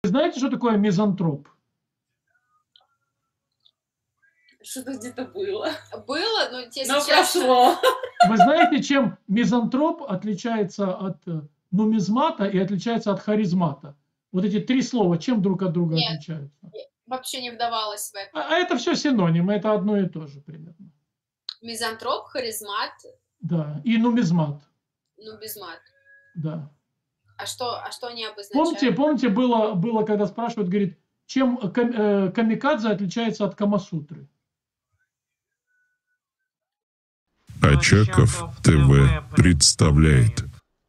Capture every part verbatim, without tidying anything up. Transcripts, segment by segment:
Знаете, что такое мизантроп? Что-то где-то было. Было, но если Но честно... прошло. Вы знаете, чем мизантроп отличается от нумизмата и отличается от харизмата? Вот эти три слова, чем друг от друга Нет, отличаются? вообще не вдавалась в это. А это все синонимы, это одно и то же примерно. Мизантроп, харизмат, Да, и нумизмат. нумизмат. Да. А что, а что они обозначают? Помните, помните было, было, когда спрашивают, говорит, чем кам- э, камикадзе отличается от Камасутры? Очаков ТВ представляет.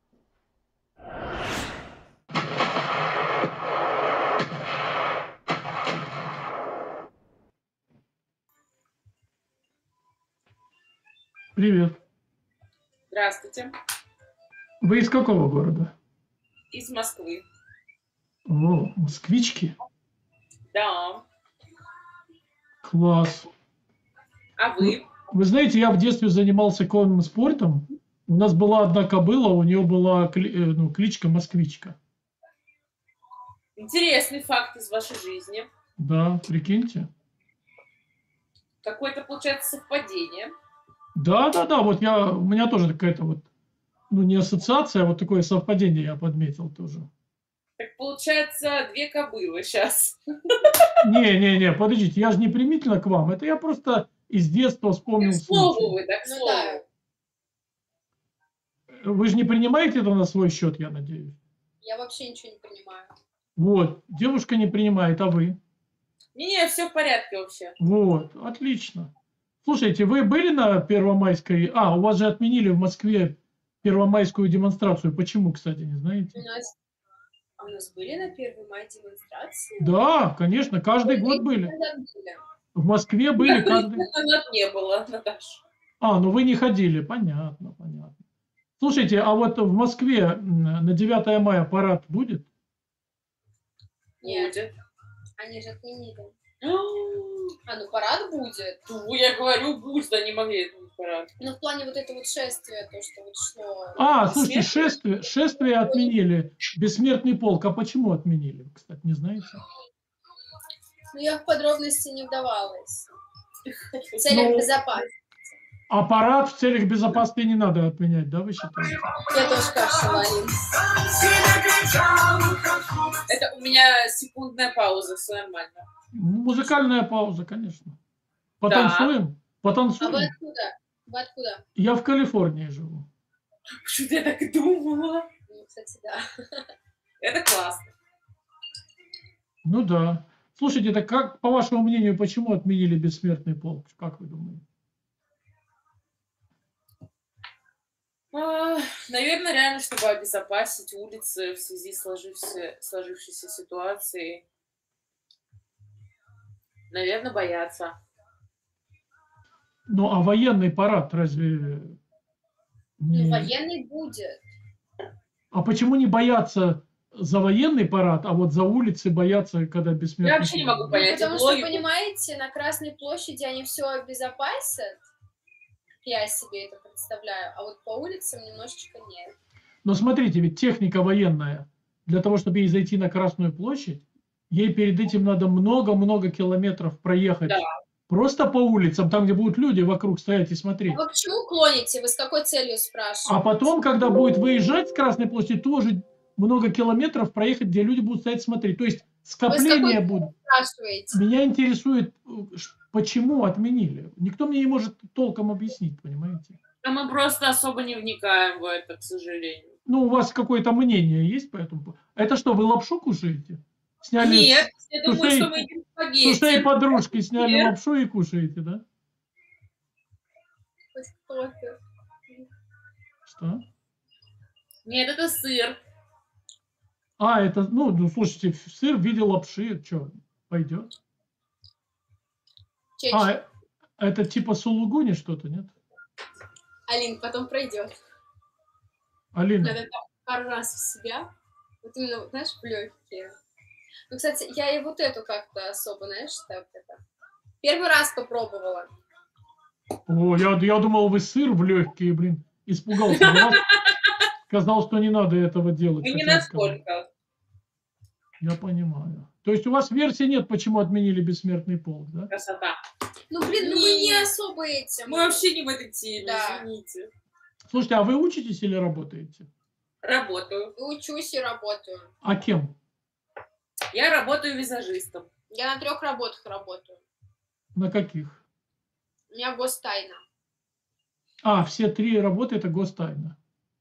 Привет. Здравствуйте. Вы из какого города? Из Москвы. О, москвички? Да. Класс. А вы? Вы знаете, я в детстве занимался конным спортом. У нас была одна кобыла, у нее была кли- э, ну, кличка Москвичка. Интересный факт из вашей жизни. Да, прикиньте. Какое-то, получается, совпадение. Да, да, да, вот я, у меня тоже какая-то вот, ну не ассоциация, а вот такое совпадение я подметил тоже. Так получается, две кобылы сейчас. Не, не, не, подождите, я же не примительно к вам, это я просто из детства вспомнил К слову случай. вы, так к Ну слову. да. Вы же не принимаете это на свой счет, я надеюсь? Я вообще ничего не понимаю. Вот, девушка не принимает, а вы? Не-не, все в порядке вообще. Вот, отлично. Слушайте, вы были на Первомайской... А, у вас же отменили в Москве первомайскую демонстрацию. Почему, кстати, не У знаете? нас, а у нас были на первый май демонстрации? Да, конечно, каждый год были. Когда были? В Москве были каждый... Нас не было, Наташа. А, ну вы не ходили, понятно, понятно. Слушайте, а вот в Москве м, на девятое мая парад будет? Нет, Будет. они же отменили. А, ну парад будет. Ну, я говорю, будет, они могли этот парад. Ну в плане вот этого вот шествия, то, что вот шло. А, слушайте, Бессмертный? шествие, шествие отменили. Бессмертный полк. А почему отменили? Кстати, не знаете? Ну я в подробности не вдавалась. В целях Ну, безопасности. А парад в целях безопасности не надо отменять, да, вы считаете? Я тоже кашляла, Алин. Это у меня секундная пауза, все нормально. Музыкальная пауза, конечно. Потанцуем? А вы Потанцуем? откуда? Вы откуда? Я в Калифорнии живу. Что-то я так и думала. Ну, кстати, да. Это классно. Ну да. Слушайте, так как, по вашему мнению, почему отменили бессмертный полк? Как вы думаете? А, наверное, реально, чтобы обезопасить улицы в связи с сложившейся, сложившейся ситуацией. Наверное, боятся. Ну, а военный парад разве... Ну, не- военный будет. А почему не боятся за военный парад, а вот за улицы боятся, когда Я бессмертный вообще не полк? могу Ну, понять потому эту что, логику. понимаете, на Красной площади они все обезопасят. Я себе это представляю. А вот по улицам немножечко нет. Но смотрите, ведь техника военная, для того, чтобы ей зайти на Красную площадь, ей перед этим надо много-много километров проехать. Да. Просто по улицам, там, где будут люди вокруг стоять и смотреть. А вы к чему клоните? Вы с какой целью спрашиваете? А потом, когда будет выезжать с Красной площади, тоже много километров проехать, где люди будут стоять смотреть. То есть Вы с скопления какой будут. спрашиваете? Меня интересует, ш- почему отменили. Никто мне не может толком объяснить, понимаете? А мы просто особо не вникаем в это, к сожалению. Ну, у вас какое-то мнение есть по этому поводу? Это что, вы лапшу кушаете? Сняли Нет, я с думаю, ушей- что мы едим с ушей спагетти. подружки, сняли Нет. лапшу и кушаете, да? Хоть кто-то. Что? Нет, это сыр. А, это, ну, ну, слушайте, сыр в виде лапши, что, пойдет? Чечи. А, э, это типа сулугуни что-то, нет? Алин, потом пройдет. Алина, Надо так пару раз в себя. Вот именно, вот, знаешь, в легкие. Ну, кстати, я и вот эту как-то особо, знаешь, так это. Первый раз попробовала. о, я, я думал, вы сыр в легкие, блин, испугался. Я сказал, что не надо этого делать. Мы не хотел сказать. настолько. Я понимаю. То есть у вас версии нет, почему отменили бессмертный полк, да? Красота. Ну, блин, ну мы не особо этим. Мы вообще не в этой теме, Да. извините. Слушайте, а вы учитесь или работаете? Работаю. Учусь и работаю. А кем? Я работаю визажистом. Я на трех работах работаю. На каких? У меня гостайна. А, все три работы это гостайна.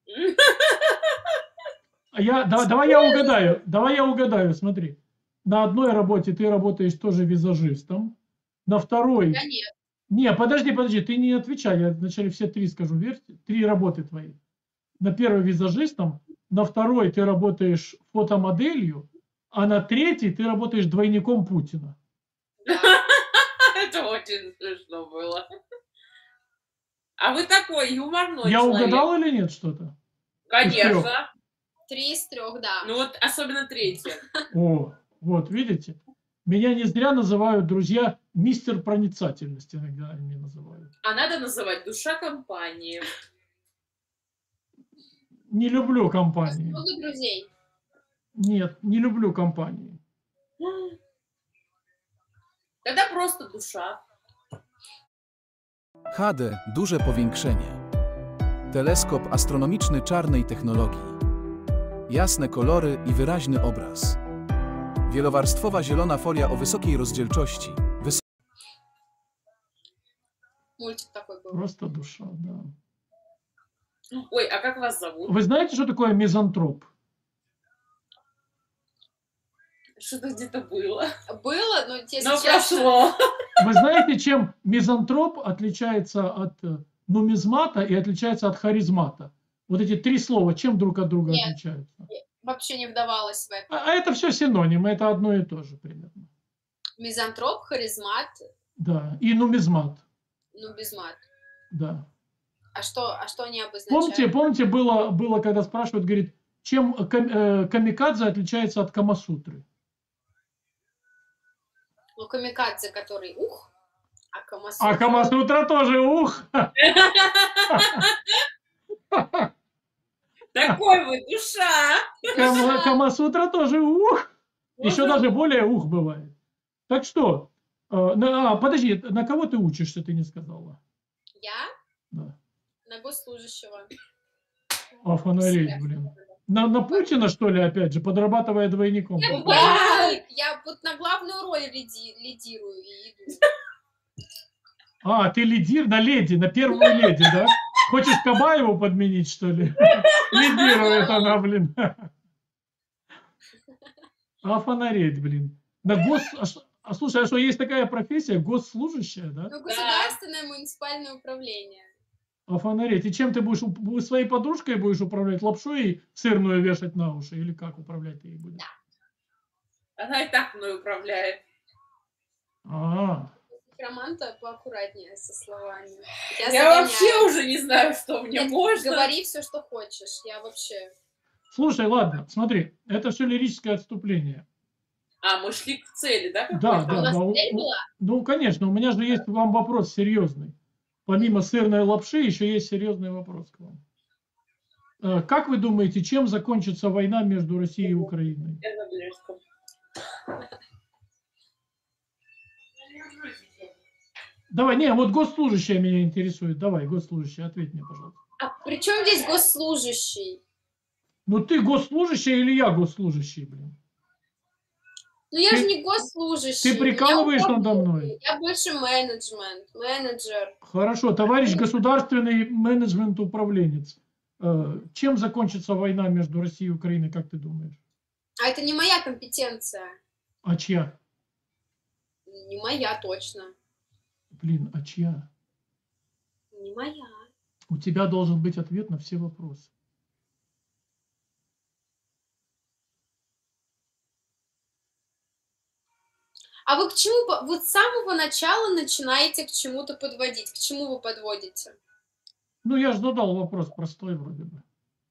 А я, да, давай я угадаю, давай я угадаю, смотри. На одной работе ты работаешь тоже визажистом, на второй... Я нет. Не, подожди, подожди, ты не отвечай, я вначале все три скажу, версии, три работы твои. На первой визажистом, на второй ты работаешь фотомоделью, а на третьей ты работаешь двойником Путина. Это очень смешно было. А вы такой юморной Я человек. угадал или нет что-то? Конечно. Три из трех, да. Ну вот особенно третье. О, вот, видите? Меня не зря называют, друзья, мистер проницательности, иногда они называют. А надо называть душа компании. Не люблю компании. Много друзей. Нет, не люблю компании. Тогда просто душа. H D – duże powiększenie. Teleskop astronomiczny czarnej technologii. Jasne kolory i wyraźny obraz. Wielowarstwowa zielona folia o wysokiej rozdzielczości. Wys Мультик такой был. Просто душа, да. Ой, а как вас зовут? Вы знаете, что такое мизантроп? Что-то где-то было. Было, но те Но сейчас... прошло. Вы знаете, чем мизантроп отличается от э, нумизмата и отличается от харизмата? Вот эти три слова, чем друг от друга Нет. отличаются? Вообще не вдавалась в это. А, а это все синонимы, это одно и то же примерно. Мизантроп, харизмат, Да, и нумизмат, нубизмат. да. А что, а что они обозначают? Помните, помните было, было, когда спрашивают, говорит, чем кам- э, камикадзе отличается от камасутры? Ну, камикадзе, который ух, а камасутра... А камасутра тоже ух! Такой вы душа. Кама- Камасутра тоже ух! Еще Можно? даже более ух бывает. Так что, э, на- а, подожди, на кого ты учишься, ты не сказала? Я Да. на госслужащего. А фонарей, блин. На, на Путина, что ли, опять же, подрабатывая двойником? Я, Какой? я- я вот на главную роль лиди- лидирую и иду. А, ты лидир на леди, на первую леди, да? Хочешь Кабаеву подменить, что ли? Лидирует она, блин. А фонареть, блин. На гос... А, ш- а слушай, а что, есть такая профессия, госслужащая, да? Ну, государственное муниципальное управление. А фонареть. И чем ты будешь, уп- своей подружкой будешь управлять, лапшой и сырную вешать на уши? Или как управлять ты ей будешь? Она и так мной управляет. А, Роман-то поаккуратнее со словами. Я, загоняю. вообще уже не знаю, что мне Нет, можно. Говори все, что хочешь. Я вообще... слушай, ладно, смотри, это все лирическое отступление. А, мы шли к цели, да? Да, какой-то? да, у нас да. у- цель у- была? Ну, конечно, у меня же есть к вам вопрос серьезный. Помимо сырной лапши, еще есть серьезный вопрос к вам. Э, Как вы думаете, чем закончится война между Россией и Украиной? Я на английском. Давай, не, вот госслужащая меня интересует. Давай, госслужащая, ответь мне, пожалуйста. А при чем здесь госслужащий? Ну, ты госслужащая или я госслужащий, блин? Ну я Ты- же не госслужащий. ты прикалываешься Я надо управляю. мной? Я больше менеджмент, менеджер. Хорошо, товарищ государственный менеджмент-управленец. Э, Чем закончится война между Россией и Украиной, как ты думаешь? А это не моя компетенция. А чья? Не моя точно. Блин, а чья? Не моя. У тебя должен быть ответ на все вопросы. А вы к чему, по- вот с самого начала начинаете к чему-то подводить? К чему вы подводите? Ну, я же задал вопрос простой вроде бы.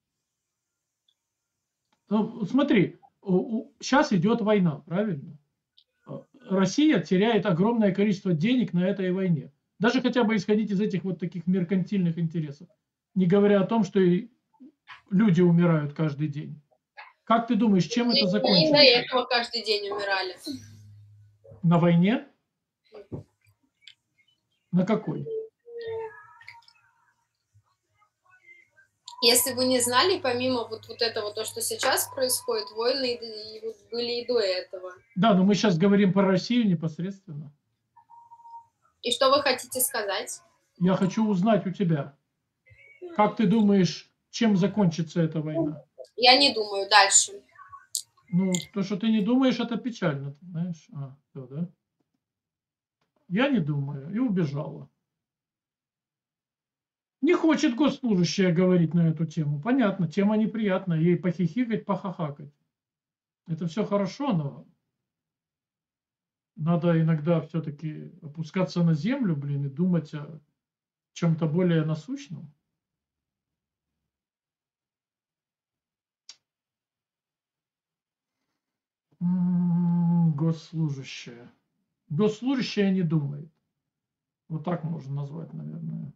Ну, смотри, сейчас идет война, правильно? Э, Россия теряет огромное количество денег на этой войне. Даже хотя бы исходить из этих вот таких меркантильных интересов. Не говоря о том, что и люди умирают каждый день. Как ты думаешь, чем это И до закончится? этого каждый день умирали. На войне? На какой? Если вы не знали, помимо вот, вот этого, то, что сейчас происходит, войны и, и вот были и до этого. Да, но мы сейчас говорим про Россию непосредственно. И что вы хотите сказать? Я хочу узнать у тебя, как ты думаешь, чем закончится эта война? Я не думаю. Дальше. Ну, то, что ты не думаешь, это печально, ты знаешь. А, всё, да? Я не думаю. И убежала. Не хочет госслужащая говорить на эту тему. Понятно, тема неприятная. Ей похихикать, похахакать. Это все хорошо, но надо иногда все-таки опускаться на землю, блин, и думать о чем-то более насущном. М, Госслужащая. Госслужащая не думает. Вот так можно назвать, наверное.